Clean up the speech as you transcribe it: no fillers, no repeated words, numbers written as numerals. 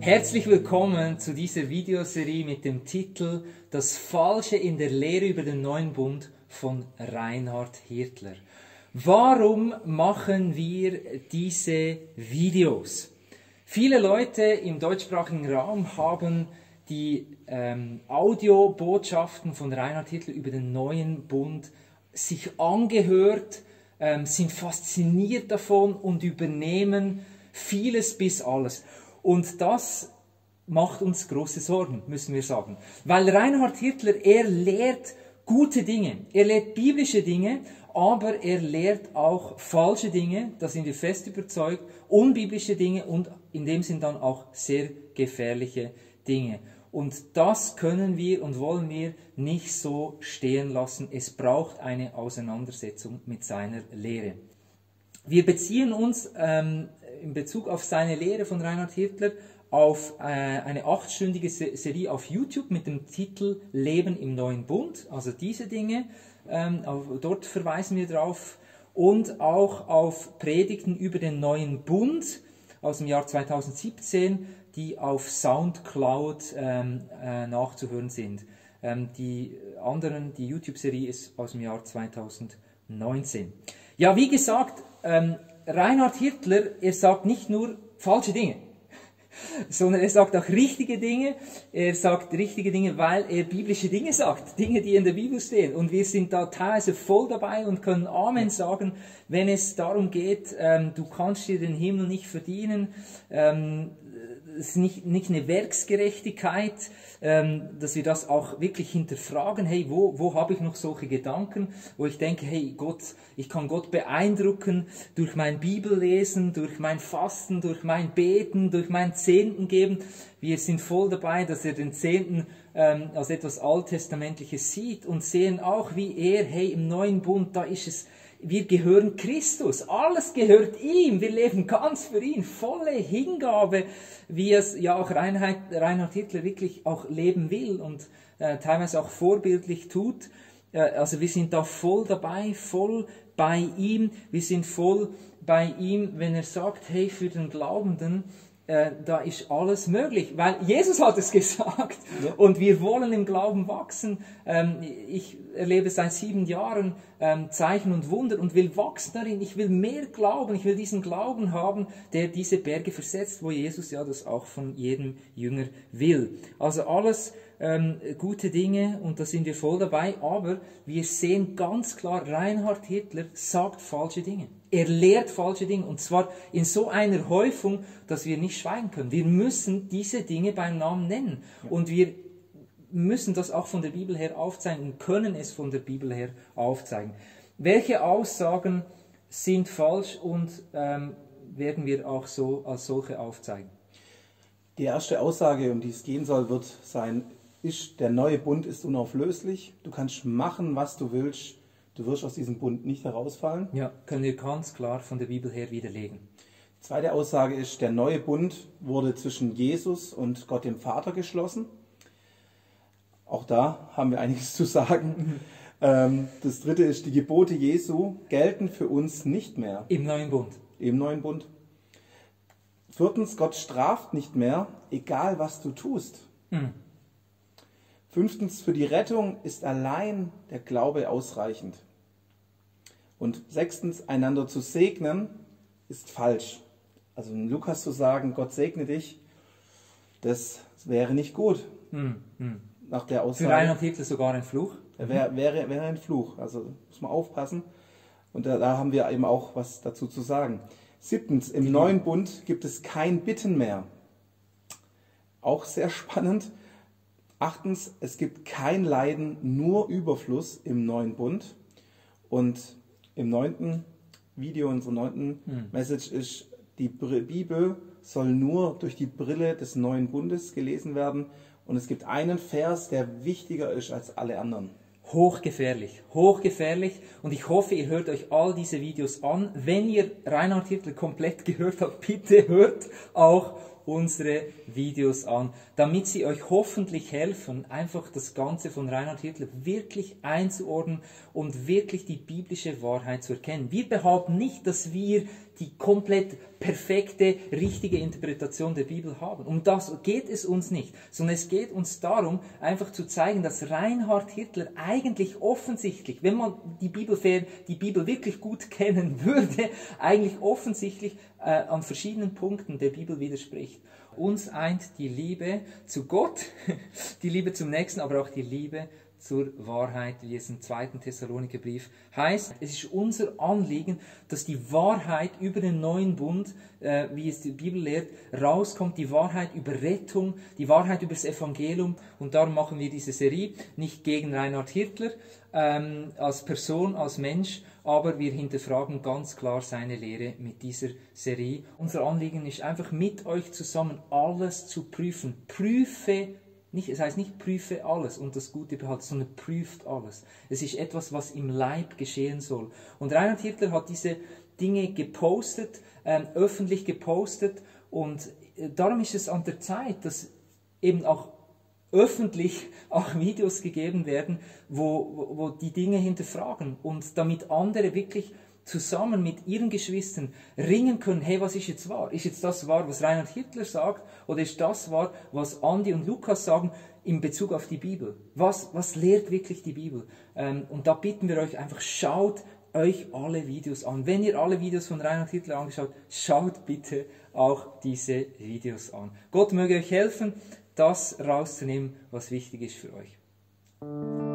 Herzlich willkommen zu dieser Videoserie mit dem Titel Das Falsche in der Lehre über den neuen Bund von Reinhard Hirtler. Warum machen wir diese Videos? Viele Leute im deutschsprachigen Raum haben die Audiobotschaften von Reinhard Hirtler über den neuen Bund sich angehört, sind fasziniert davon und übernehmen vieles bis alles. Und das macht uns große Sorgen, müssen wir sagen. Weil Reinhard Hirtler, er lehrt gute Dinge, er lehrt biblische Dinge, aber er lehrt auch falsche Dinge, da sind wir fest überzeugt, unbiblische Dinge und in dem Sinn dann auch sehr gefährliche Dinge. Und das können wir und wollen wir nicht so stehen lassen. Es braucht eine Auseinandersetzung mit seiner Lehre. Wir beziehen uns in Bezug auf seine Lehre von Reinhard Hirtler auf eine 8-stündige Serie auf YouTube mit dem Titel Leben im neuen Bund. Also diese Dinge, dort verweisen wir drauf. Und auch auf Predigten über den neuen Bund aus dem Jahr 2017, die auf Soundcloud nachzuhören sind. Die YouTube-Serie ist aus dem Jahr 2019. Ja, wie gesagt, Reinhard Hirtler, er sagt nicht nur falsche Dinge, sondern er sagt auch richtige Dinge. Er sagt richtige Dinge, weil er biblische Dinge sagt, Dinge, die in der Bibel stehen. Und wir sind da teilweise voll dabei und können Amen sagen, wenn es darum geht, du kannst dir den Himmel nicht verdienen, es ist nicht eine Werksgerechtigkeit, dass wir das auch wirklich hinterfragen, hey, wo habe ich noch solche Gedanken, wo ich denke, hey Gott, ich kann Gott beeindrucken durch mein Bibellesen, durch mein Fasten, durch mein Beten, durch mein Zehnten geben. Wir sind voll dabei, dass er den Zehnten als etwas Alttestamentliches sieht und sehen auch, wie er, hey, im neuen Bund, da ist es, wir gehören Christus, alles gehört ihm, wir leben ganz für ihn, volle Hingabe, wie es ja auch Reinhard Hirtler wirklich auch leben will und teilweise auch vorbildlich tut. Also wir sind da voll dabei, voll bei ihm, wir sind voll bei ihm, wenn er sagt, hey, für den Glaubenden, da ist alles möglich, weil Jesus hat es gesagt, ja. Und wir wollen im Glauben wachsen. Ich erlebe seit 7 Jahren Zeichen und Wunder und will wachsen darin. Ich will mehr glauben, ich will diesen Glauben haben, der diese Berge versetzt, wo Jesus ja das auch von jedem Jünger will. Also alles gute Dinge und da sind wir voll dabei, aber wir sehen ganz klar, Reinhard Hirtler sagt falsche Dinge. Er lehrt falsche Dinge und zwar in so einer Häufung, dass wir nicht schweigen können. Wir müssen diese Dinge beim Namen nennen und wir müssen das auch von der Bibel her aufzeigen und können es von der Bibel her aufzeigen. Welche Aussagen sind falsch und werden wir auch so als solche aufzeigen? Die erste Aussage, um die es gehen soll, wird sein, der neue Bund ist unauflöslich. Du kannst machen, was du willst. Du wirst aus diesem Bund nicht herausfallen. Ja, können wir ganz klar von der Bibel her widerlegen. Die zweite Aussage ist, der neue Bund wurde zwischen Jesus und Gott dem Vater geschlossen. Auch da haben wir einiges zu sagen. Das dritte ist, die Gebote Jesu gelten für uns nicht mehr. Im neuen Bund. Im neuen Bund. Viertens, Gott straft nicht mehr, egal was du tust. Fünftens, für die Rettung ist allein der Glaube ausreichend. Und sechstens, einander zu segnen, ist falsch. Also in Lukas zu sagen, Gott segne dich, das wäre nicht gut. Nach der Aussage. Für Reinhard Hirtler sogar ein Fluch. Wäre ein Fluch, also muss man aufpassen. Und da haben wir eben auch was dazu zu sagen. Siebtens, im neuen Bund gibt es kein Bitten mehr. Auch sehr spannend. Achtens, es gibt kein Leiden, nur Überfluss im neuen Bund. Und im 9. Video, unserer 9. Message ist, die Bibel soll nur durch die Brille des neuen Bundes gelesen werden. Und es gibt einen Vers, der wichtiger ist als alle anderen. Hochgefährlich, hochgefährlich. Und ich hoffe, ihr hört euch all diese Videos an. Wenn ihr Reinhard Hirtler komplett gehört habt, bitte hört auch unsere Videos an, damit sie euch hoffentlich helfen, einfach das Ganze von Reinhard Hitler wirklich einzuordnen und wirklich die biblische Wahrheit zu erkennen. Wir behaupten nicht, dass wir die komplett perfekte, richtige Interpretation der Bibel haben. Um das geht es uns nicht, sondern es geht uns darum, einfach zu zeigen, dass Reinhard Hitler eigentlich offensichtlich, wenn man die Bibel wirklich gut kennen würde, eigentlich offensichtlich an verschiedenen Punkten der Bibel widerspricht. Uns eint die Liebe zu Gott, die Liebe zum Nächsten, aber auch die Liebe zur Wahrheit, wie es im 2. Thessalonikerbrief heißt. Es ist unser Anliegen, dass die Wahrheit über den neuen Bund, wie es die Bibel lehrt, rauskommt, die Wahrheit über Rettung, die Wahrheit über das Evangelium. Und darum machen wir diese Serie, nicht gegen Reinhard Hitler als Person, als Mensch, aber wir hinterfragen ganz klar seine Lehre mit dieser Serie. Unser Anliegen ist einfach mit euch zusammen alles zu prüfen. Es heißt nicht prüfe alles und das Gute behalte, sondern prüft alles. Es ist etwas, was im Leib geschehen soll. Und Reinhard Hitler hat diese Dinge gepostet, öffentlich gepostet, und darum ist es an der Zeit, dass eben auch öffentlich auch Videos gegeben werden, wo die Dinge hinterfragen und damit andere wirklich zusammen mit ihren Geschwistern ringen können, hey, was ist jetzt wahr? Ist jetzt das wahr, was Reinhard Hitler sagt, oder ist das wahr, was Andi und Lukas sagen in Bezug auf die Bibel? Was lehrt wirklich die Bibel? Und da bitten wir euch einfach, schaut euch alle Videos an. Wenn ihr alle Videos von Reinhard Hitler angeschaut, schaut bitte auch diese Videos an. Gott möge euch helfen, das rauszunehmen, was wichtig ist für euch.